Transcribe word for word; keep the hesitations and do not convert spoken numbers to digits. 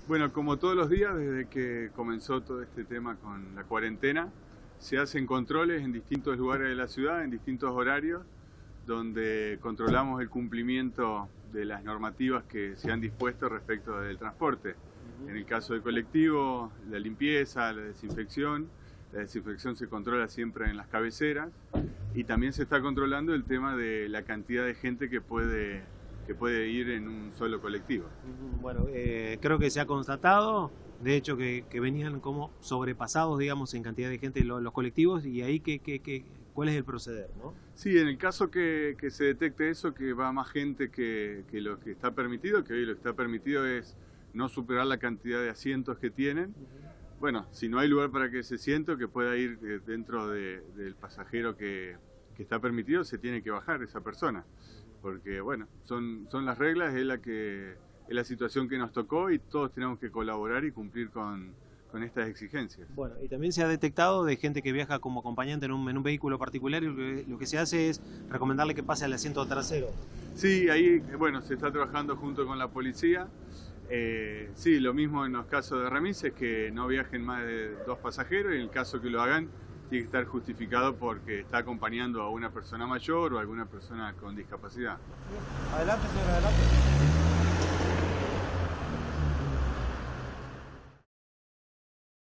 Bueno, como todos los días, desde que comenzó todo este tema con la cuarentena, se hacen controles en distintos lugares de la ciudad, en distintos horarios, donde controlamos el cumplimiento de las normativas que se han dispuesto respecto del transporte. En el caso del colectivo, la limpieza, la desinfección. La desinfección se controla siempre en las cabeceras y también se está controlando el tema de la cantidad de gente que puede, que puede ir en un solo colectivo. Bueno, eh, creo que se ha constatado, de hecho, que, que venían como sobrepasados, digamos, en cantidad de gente los, los colectivos, y ahí que, que, que, ¿cuál es el proceder, no? Sí, en el caso que, que se detecte eso, que va más gente que, que lo que está permitido, que hoy lo que está permitido es no superar la cantidad de asientos que tienen. Bueno, si no hay lugar para que se siente, que pueda ir dentro de, del pasajero que, que está permitido, se tiene que bajar esa persona. Porque, bueno, son, son las reglas, es la, que, es la situación que nos tocó y todos tenemos que colaborar y cumplir con, con estas exigencias. Bueno, y también se ha detectado de gente que viaja como acompañante en un, en un vehículo particular, y lo que, lo que se hace es recomendarle que pase al asiento trasero. Sí, ahí, bueno, se está trabajando junto con la policía. Eh, sí, lo mismo en los casos de remises, que no viajen más de dos pasajeros, y en el caso que lo hagan tiene que estar justificado porque está acompañando a una persona mayor o a alguna persona con discapacidad. Adelante, señor, adelante.